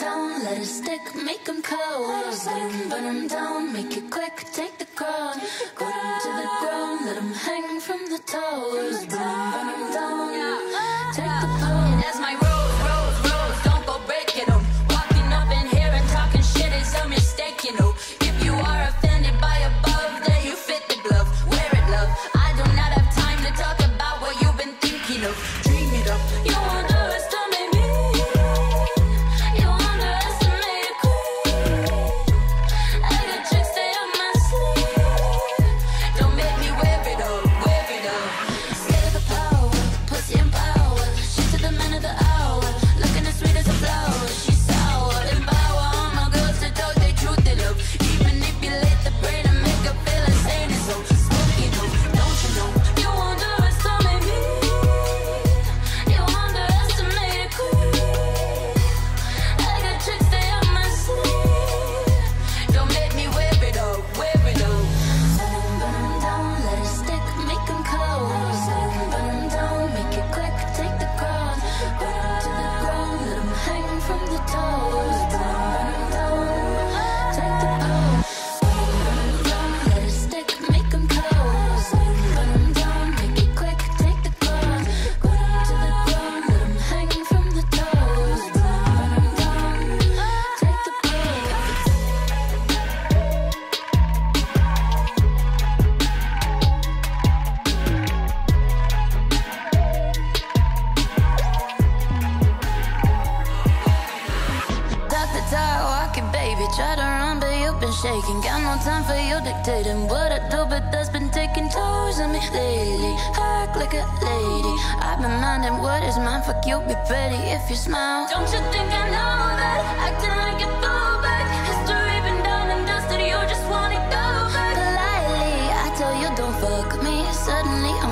down, let it stick, make them cold. Burn them down, make it quick, take the crown. Go down to the ground, let them hang from the toes. Burn them down, take the pole. That's my rose, rose, rose, don't go breaking them. Walking up in here and talking shit is a mistake, you know. If you are offended by above, then you fit the glove. Wear it, love. I do not have time to talk about what you've been thinking of. Dream it up. You underestimate me. You underestimate a queen. I got tricks stay up my sleeve. Don't make me wear it up, wear it up. Scared of the power, pussy and power. Shit to the man of the hour. Looking as sweet as a flower. She's sour. Empower all my girls to talk their truth they love. Even manipulate the brain and make her feel insane. It's so smoky, no, don't you know? You underestimate me. You underestimate a queen. I got tricks stay up my sleeve. Don't make me wear it up, wear it up. Burn them down, let it stick, make them cold. Burn them down, make it quick, take the crown. Go down to the ground, let them hang from the toes. Burn them down, take the pole. Burn them down, let it stick, make them cold. Burn them down, make it quick, take the crown. Go down to the ground, let them hang from the toes. Burn them down, take the pole. Dr. Ty walking, baby. Try to run, but you've been shaking. Got no time for you dictating what I do, but that's been taking toes on me lately. Act like a lady. I've been minding what is mine. Fuck you, be pretty if you smile. Don't you think I know that? Acting like a throwback. History been done and dusted. You just wanna go back. Politely, I tell you don't fuck me. Suddenly